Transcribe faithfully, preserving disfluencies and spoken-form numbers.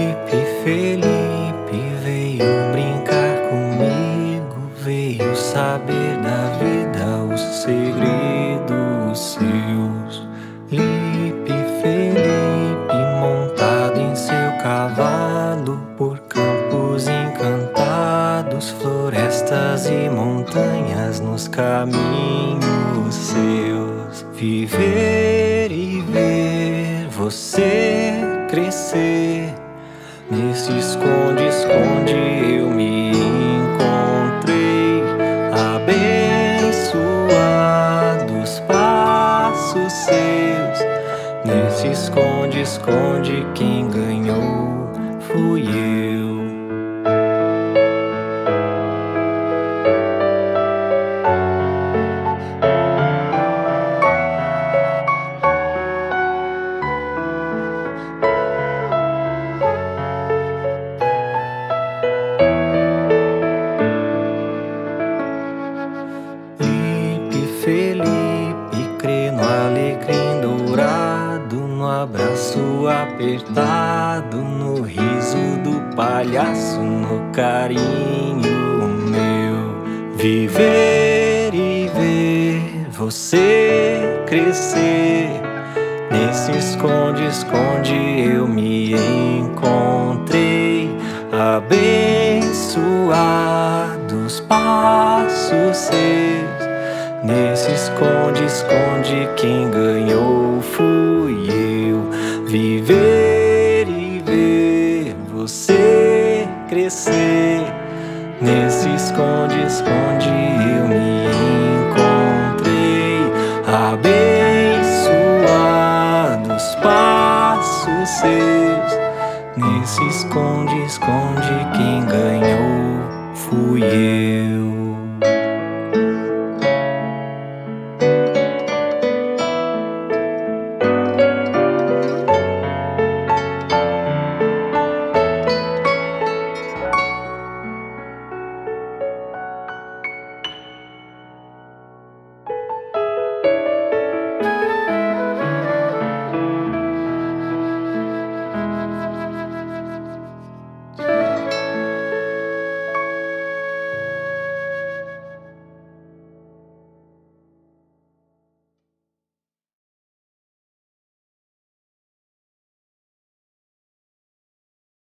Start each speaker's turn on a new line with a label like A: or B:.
A: Felipe, Felipe veio brincar comigo, veio saber da vida, os segredos seus. Lipe, Felipe, montado em seu cavalo, por campos encantados, florestas e montanhas nos caminhos seus. Viver e ver você crescer, nesse esconde-esconde eu me encontrei, abençoados passos seus. Nesse esconde-esconde quem ganhou fui eu. Felipe crê no alecrim dourado, no abraço apertado, no riso do palhaço, no carinho meu. Viver e ver você crescer, nesse esconde-esconde eu me encontrei, abençoados passos seus. Nesse esconde-esconde quem ganhou fui eu. Viver e ver você crescer, nesse esconde-esconde eu me encontrei, abençoados passos seus. Nesse esconde-esconde quem ganhou fui eu.